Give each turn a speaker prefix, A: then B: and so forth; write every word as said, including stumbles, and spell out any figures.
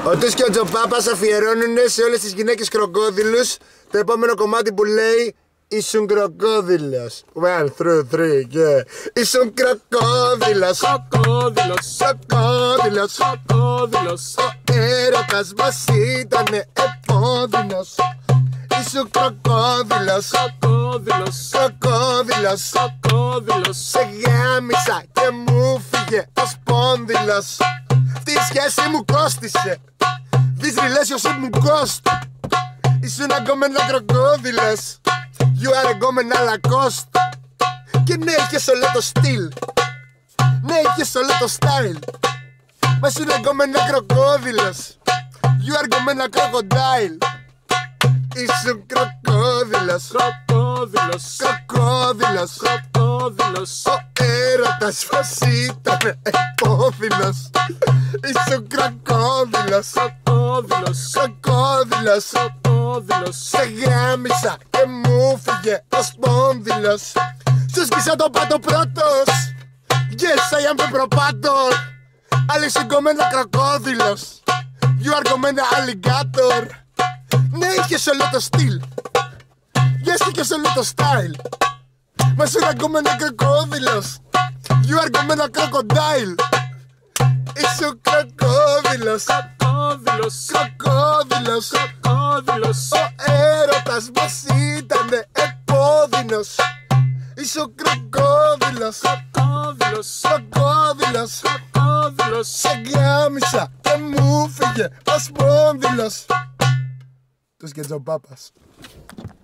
A: Ο Τους και ο Τζοπάπας αφιερώνουν σε όλες τις γυναίκες κροκόδιλους το επόμενο κομμάτι που λέει ήσουν κροκόδιλος. One, two, three, yeah. Ήσουν κροκόδιλος.
B: Κροκόδιλος,
A: Κροκόδιλος.
B: κροκόδιλος.
A: Ο έρωτας μας ήτανε επώδυνος. Ήσουν κροκόδιλος.
B: Κροκόδιλος,
A: Κροκόδιλος.
B: κροκόδιλος.
A: Σε γάμισα και μου φύγε ο σπόνδυλος. Τη σχέση μου κόστισε. This relationship μου κόστ. Ήσουν αγκόμενα κροκόδιλος. You are αγκόμενα Lacoste. Και ναι, είχες όλο το στυλ. Ναι, είχες όλο το style. Μα ήσουν αγκόμενα κροκόδιλος. You are αγκόμενα crocodile. Ήσουν κροκόδιλος.
B: Κροκόδιλος,
A: Κροκόδιλος.
B: κροκόδιλος.
A: Ο έρωτας μας ήταν επώδυνος. Ήσουν κροκόδιλος.
B: Κροκόδιλος,
A: Κροκόδιλος.
B: κροκόδιλος.
A: Σε γάμισα και μου φύγε ο σπόνδυλος. Σου σκίσα το πάτο πρώτος. Yes, I am the propator. Άλλη συγκομμένα κροκόδιλος. You are κομμένα alligator. Ναι, είχες όλο το στυλ. Yes, είχες όλο το style. Μα σου είναι κομμένα κροκόδιλος. You are κομμένα crocodile. Ήσουν κροκόδιλος.
B: Κροκόδιλος,
A: Κροκόδιλος.
B: κροκόδιλος.
A: Ο έρωτας μας ήτανε επώδυνος. Ήσουν κροκόδιλος.
B: Κροκόδιλος,
A: Κροκόδιλος.
B: κροκόδιλος.
A: Σε γάμισα και μου φύγε ο σπόνδυλος. Τους και Τζοπάπας.